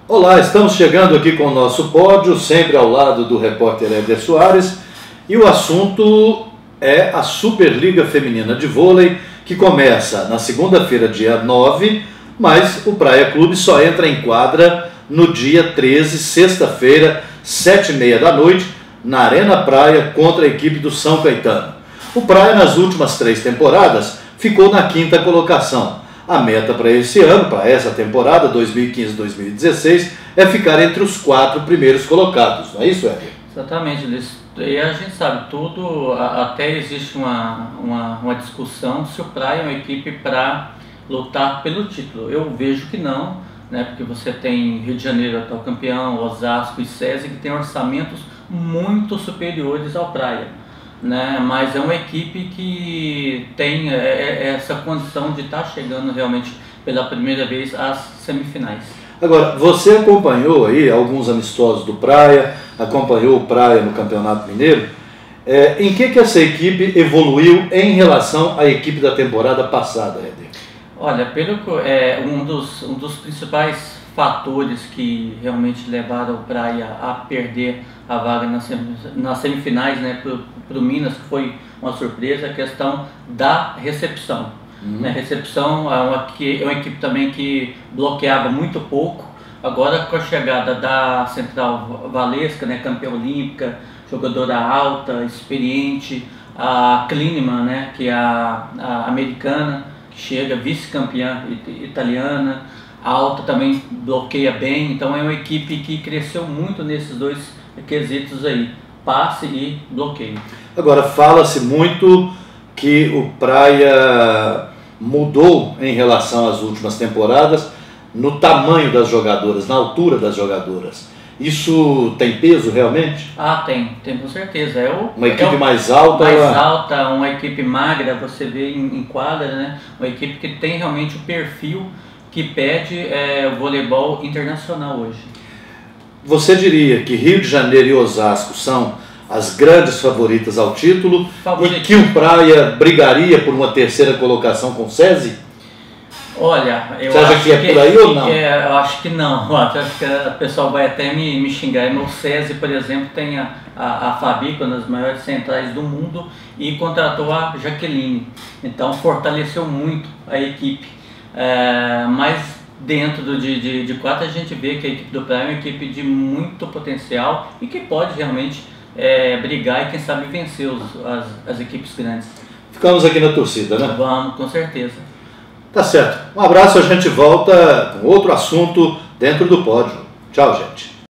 Olá, estamos chegando aqui com o nosso pódio, sempre ao lado do repórter Éder Soares, e o assunto é a Superliga Feminina de Vôlei, que começa na segunda-feira, dia 9, mas o Praia Clube só entra em quadra no dia 13, sexta-feira, 7h30 da noite, na Arena Praia, contra a equipe do São Caetano. O Praia, nas últimas 3 temporadas, ficou na 5ª colocação. A meta para esse ano, para essa temporada, 2015-2016, é ficar entre os 4 primeiros colocados, não é isso, Éder? Exatamente, Luiz. E a gente sabe, até existe uma discussão se o Praia é uma equipe para lutar pelo título. Eu vejo que não, né? Porque você tem Rio de Janeiro, atual campeão, Osasco e SESI, que tem orçamentos muito superiores ao Praia. Né? Mas é uma equipe que tem essa condição de estar chegando realmente pela primeira vez às semifinais. Agora, você acompanhou aí alguns amistosos do Praia, acompanhou o Praia no Campeonato Mineiro. Em que essa equipe evoluiu em relação à equipe da temporada passada, Éder? Olha, um dos principais fatores que realmente levaram o Praia a perder a vaga nas semifinais, né, para o Minas, que foi uma surpresa, a questão da recepção. Né? Recepção é uma equipe também que bloqueava muito pouco. Agora, com a chegada da Central Valesca, né, campeã olímpica, jogadora alta, experiente, a Klineman, né, que é a americana, que chega vice-campeã italiana, alta, também bloqueia bem. Então é uma equipe que cresceu muito nesses dois quesitos aí, passe e bloqueio. Agora, fala-se muito que o Praia mudou em relação às últimas temporadas no tamanho das jogadoras, na altura das jogadoras. Isso tem peso realmente? Ah, tem com certeza. Uma equipe mais alta? Mais alta, uma equipe magra, você vê em quadra, né? Uma equipe que tem realmente o perfil que pede o voleibol internacional hoje. Você diria que Rio de Janeiro e Osasco são as grandes favoritas ao título e que o Praia brigaria por uma 3ª colocação com o SESI? Olha, você acha que é por aí ou não? Eu acho que não. Eu acho que o pessoal vai até me xingar. O SESI, por exemplo, tem a Fabi, uma das maiores centrais do mundo, e contratou a Jaqueline. Então fortaleceu muito a equipe. Mas dentro de 4 a gente vê que a equipe do Praia é uma equipe de muito potencial e que pode realmente brigar e quem sabe vencer as equipes grandes. Ficamos aqui na torcida, né? Vamos, com certeza. Tá certo. Um abraço, a gente volta com outro assunto dentro do pódio. Tchau, gente.